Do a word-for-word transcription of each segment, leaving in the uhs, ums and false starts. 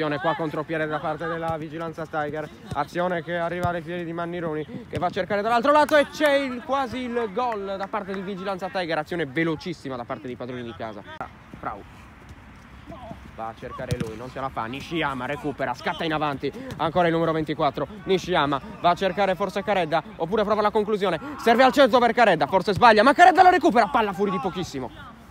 Attenzione qua, contropiede da parte della Vigilanza Tiger. Azione che arriva alle piedi di Mannironi, che va a cercare dall'altro lato e c'è il, quasi il gol da parte del Vigilanza Tiger. Azione velocissima da parte dei padroni di casa. Frau va a cercare lui, non ce la fa. Nishiyama recupera, scatta in avanti. Ancora il numero ventiquattro. Nishiyama va a cercare forse Caredda, oppure prova la conclusione. Serve al centro per Caredda, forse sbaglia, ma Caredda la recupera. Palla fuori di pochissimo.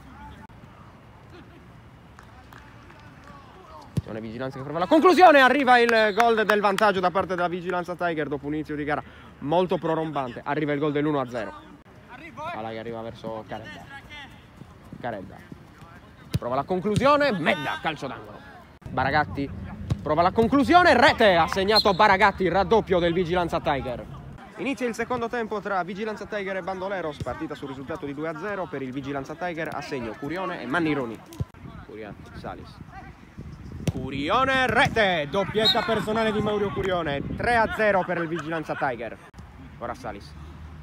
C'è una Vigilanza che prova la conclusione. Arriva il gol del vantaggio da parte della Vigilanza Tiger dopo un inizio di gara molto prorombante. Arriva il gol dell'uno a zero. Palla che arriva verso Caredda. Caredda prova la conclusione, Medda, calcio d'angolo. Baragatti prova la conclusione, rete, ha segnato Baragatti, il raddoppio del Vigilanza Tiger. Inizia il secondo tempo tra Vigilanza Tiger e Bandoleros, partita sul risultato di due a zero per il Vigilanza Tiger, a segno Curione e Mannironi. Curione, Salis. Curione, rete, doppietta personale di Maurio Curione, tre a zero per il Vigilanza Tiger. Ora Salis.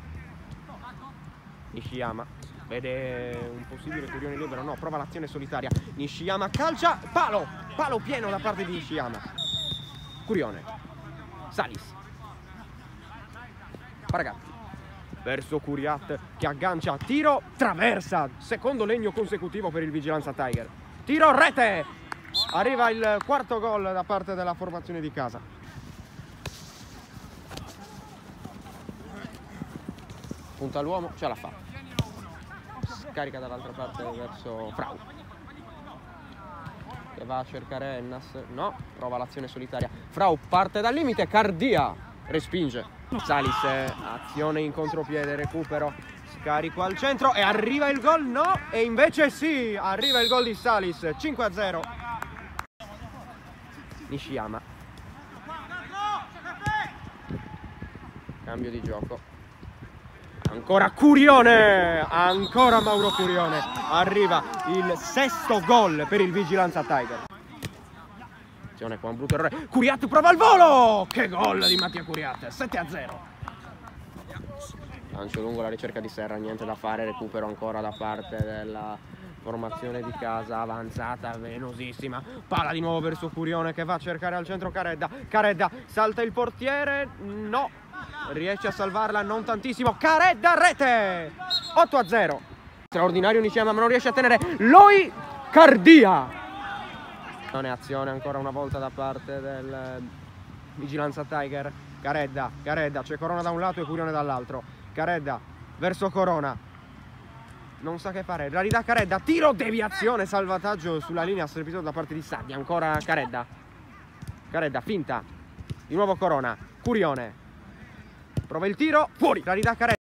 Nishiyama vede un possibile Curione libero, no, prova l'azione solitaria. Nishiyama calcia, palo, palo pieno da parte di Nishiyama. Curione, Salis, Baragatti verso Curiat che aggancia, tiro, traversa, secondo legno consecutivo per il Vigilanza Tiger. Tiro, rete, arriva il quarto gol da parte della formazione di casa. Punta l'uomo, ce la fa. Carica dall'altra parte verso Frau, che va a cercare Ennas, no, prova l'azione solitaria. Frau parte dal limite, Cardia respinge. Salis, azione in contropiede, recupero, scarico al centro e arriva il gol, no, e invece sì, arriva il gol di Salis, cinque a zero. Nishiyama, cambio di gioco. Ancora Curione, ancora Mauro Curione, arriva il sesto gol per il Vigilanza Tiger. Attenzione qua, un brutto errore, Curiat prova il volo, che gol di Mattia Curiat, sette a zero. Lancio lungo, la ricerca di Serra, niente da fare, recupero ancora da parte della formazione di casa, avanzata venosissima, palla di nuovo verso Curione che va a cercare al centro Caredda, Caredda salta il portiere, no, riesce a salvarla, non tantissimo. Caredda, rete, otto a zero. Straordinario Nishiyama, ma non riesce a tenere Loi, Cardia. Non è azione ancora una volta da parte del Vigilanza Tiger. Caredda, Caredda, c'è Corona da un lato e Curione dall'altro. Caredda verso Corona, non sa che fare, la ridà Caredda, tiro, deviazione, salvataggio sulla linea strepitoso da parte di Saddi. Ancora Caredda, Caredda, finta, di nuovo Corona, Curione prova il tiro, fuori, la ridà Caredda.